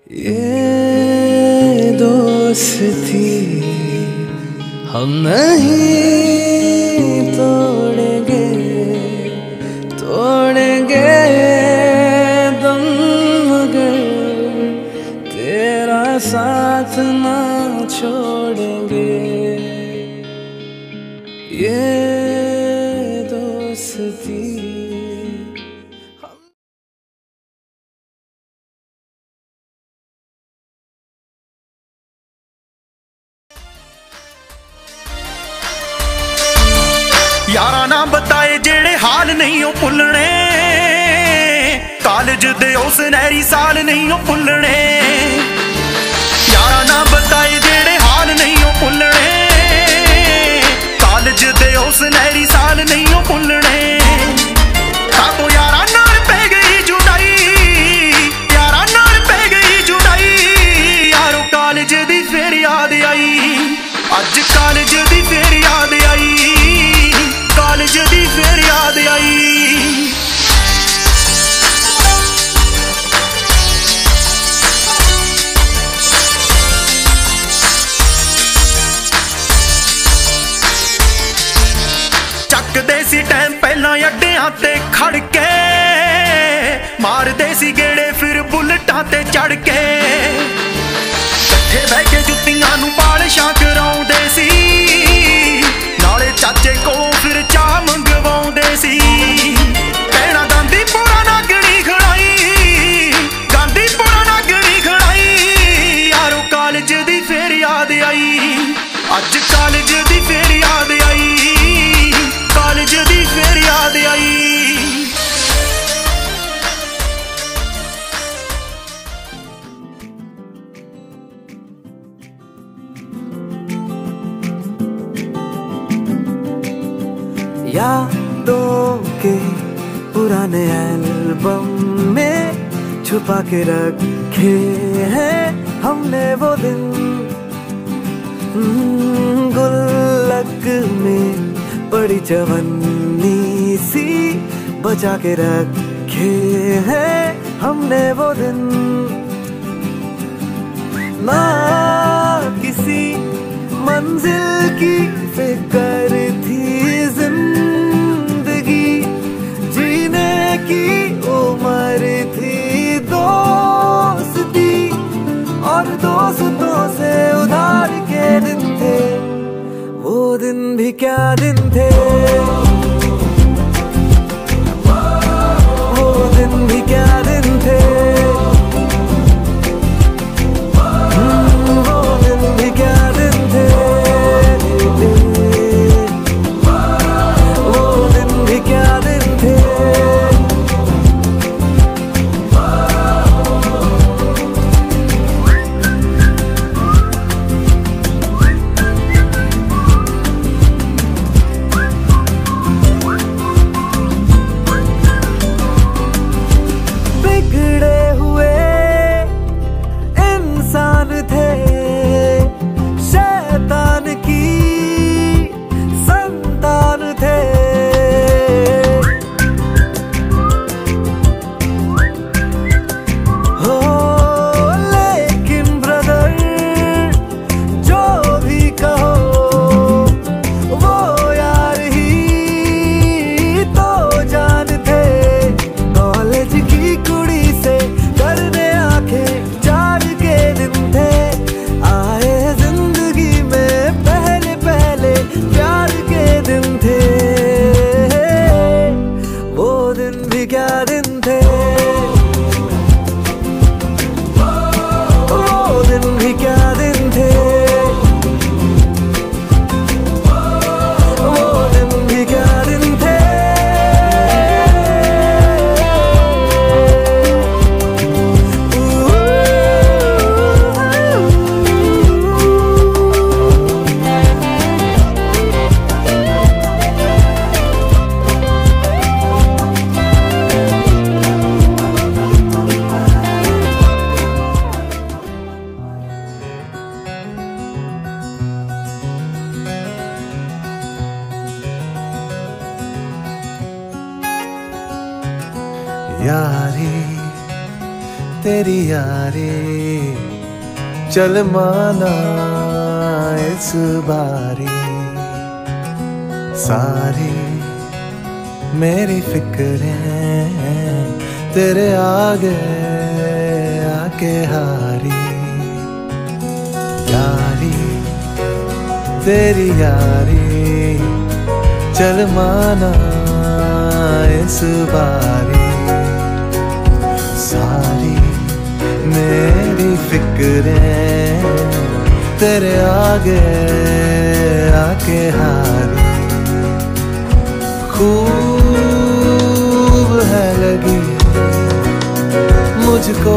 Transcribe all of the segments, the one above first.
ये दोस्ती हम नहीं तोड़ेंगे, तोड़ेंगे दम मगर तेरा साथ ना छोड़ेंगे। ये दोस्ती यारा ना बताए जेड़े हाल नहीं हो भुलने, कालेज दे उस सुनहरी साल नहीं हो भुलने। यारा ना बताए जेड़े हाल नहीं हो भुलने, कालेज दे उस सुनहरी साल नहीं हो भुलने। तो यारा नाल पै गई जुदाई, यारा नाल पै गई जुदाई। यारो कालेज दी फिर याद आई, अज कालेज दी फिर याद आई, कालेज दी फिर याद आई। चकदे सी टाइम पहला अड्डियां ते खड़ के, मारदे सी गेड़े फिर बुलेटां ते चढ़ के। कट्ठे बह के जुत्तियां नूं पालिशां कराउंदे सी, नाले चाचे को फिर चाह मंगवाउंदे सी। भैणां गांधी पूरा नागणी खड़ाई, गांधी पूरा नागणी खड़ाई। यारो कालेज दी फिर याद आई, अज कालेज दी फिर याद आई, कालेज दी फिर याद आई। यादों के पुराने एल्बम में छुपा के रखे हैं हमने वो दिन। गुल्लक में पड़ी चवन्नी सी बचा के रखे हैं हमने वो दिन। ना किसी मंजिल की फिक्र थी, जिंदगी जीने की उम्र थी। दोस्ती और दोस्तों से उधार के दिन थे, वो दिन भी क्या दिन थे, वो दिन भी क्या दिन थे। वो दिन भी क्या दिन थे, वो दिन भी क्या दिन थे। बिगड़े हुए इंसान थे, शैतान की संतान थे। हो लेकिन ब्रदर जो भी कहो, वो यार ही तो जान थे। कॉलेज की कुड़ी से करने आंखें चार के दिन थे, आए जिंदगी में पहले पहले प्यार के दिन थे। वो दिन भी क्या दिन थे, वो दिन भी क्या दिन थे, वो दिन भी क्या दिन थे। यारी तेरी यारी चल माना इस बारी सारी मेरी फिक्रें तेरे आगे आके हारी यारी तेरी यारी चल माना इस बारी सारी मेरी फिक्रें तेरे आगे आके हारी खूब है लगी मुझको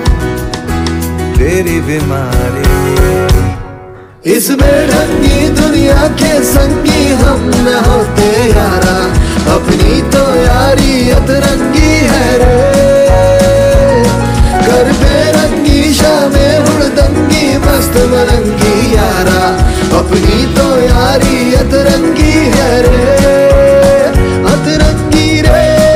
तेरी बीमारी इस बेढंगी दुनिया के संगी हम न होते यारा अपनी तो यारी अतरंगी है रे कर बेरंगी शामें हुड़दंगी मस्त मलंगी यारा अपनी तो यारी अतरंगी है रे अतरंगी रे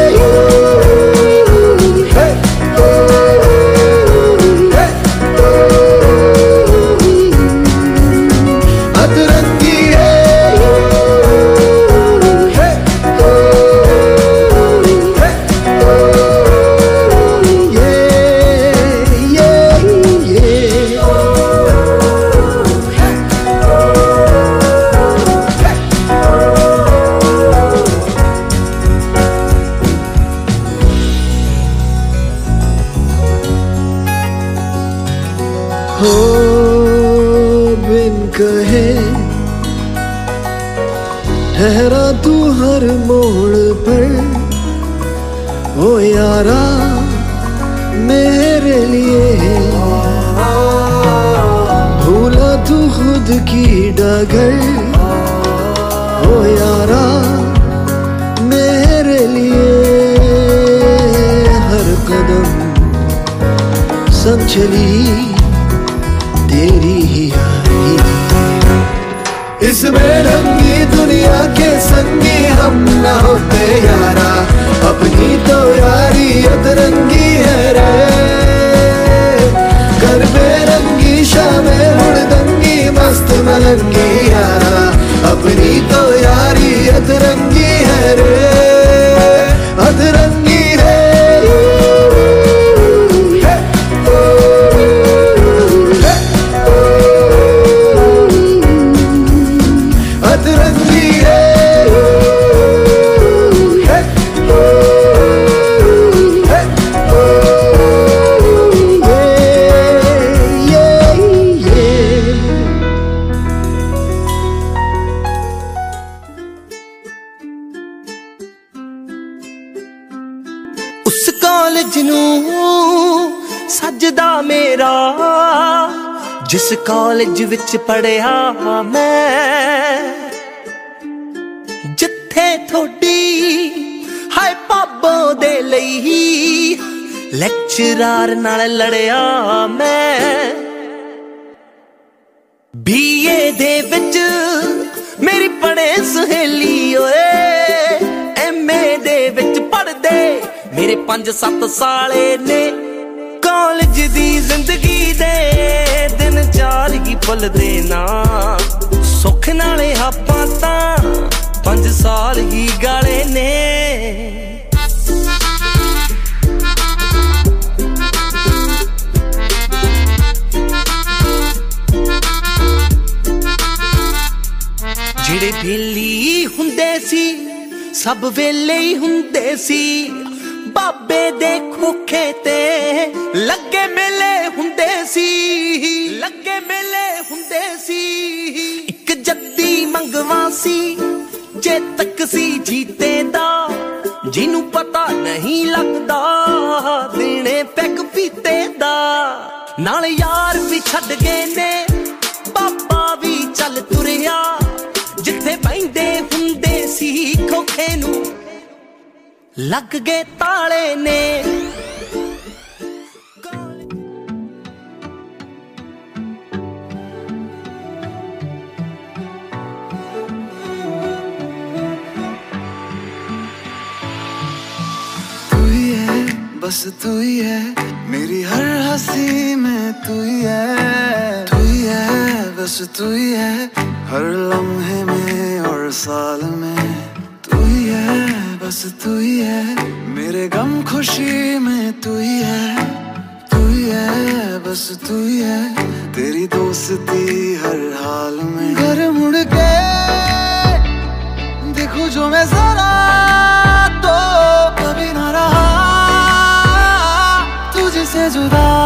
हो बिन कहे ठहरा तू हर मोड़ पर ओ यारा मेरे लिए भूला तू खुद की डगर ओ यारा मेरे लिए हर कदम संग चली तेरी ही यारी इस बेरंगी दुनिया के संगी हम न होते यारा अपनी तो यारी अतरंगी है रे कर बेरंगी शामें हुड़दंगी मस्त मलंगी यारा अपनी तो यारी अतरंगी है रे अतरंगी रे उस कॉलेज नूं सजदा मेरा जिस कॉलेज विच पढ़िया मैं जिथे थोड़ी हाय पाबो दे लई लेक्चरार नाल लड़िया मैं बीए दे विच मेरी पढ़े सहेली ओए एमए दे विच पढ़दे मेरे 5-7 साले ने कॉलेज दी जिंदगी दे दिन चार ही पल देना सुख नाले हापां तां 5 साल ही गाले ने ਜਿਹੜੇ ਵੇਲੀ ਹੁੰਦੇ ਸੀ ਸਭ ਵੇਲੇ ਹੀ ਹੁੰਦੇ ਸੀ ਬਾਬੇ ਦੇ ਖੋਖੇ ਤੇ ਲੱਗੇ ਮੇਲੇ ਹੁੰਦੇ ਸੀ ਲੱਗੇ ਮੇਲੇ ਹੁੰਦੇ ਸੀ ਇੱਕ ਜੱਦੀ ਮੰਗਵਾ ਸੀ ਜੇ ਤੱਕ ਸੀ ਜੀਤੇ ਦਾ ਜਿਹਨੂੰ ਪਤਾ ਨਹੀਂ ਲੱਗਦਾ ਦੇਣੇ ਪੈਗ ਪੀਤੇ ਦਾ ਨਾਲ ਯਾਰ ਵੀ ਛੱਡ ਗਏ ਨੇ ਬਾਬਾ ਵੀ ਚੱਲ ਤੁਰਿਆ जिथे बहिंदे हुंदे सी खोखे नू लग गए ताले ने बस तू ही है, मेरी हर हंसी में तू ही है, तू ही है, बस तू ही है, हर लम्हे में और साल में तू ही है, बस तू ही है, मेरे गम खुशी में तू ही है, तू ही है, बस तू ही है, तेरी दोस्ती हर हाल में। घर मुड़ के देखो जो मैं जरा तो कभी ना रहा तुझसे जुदा।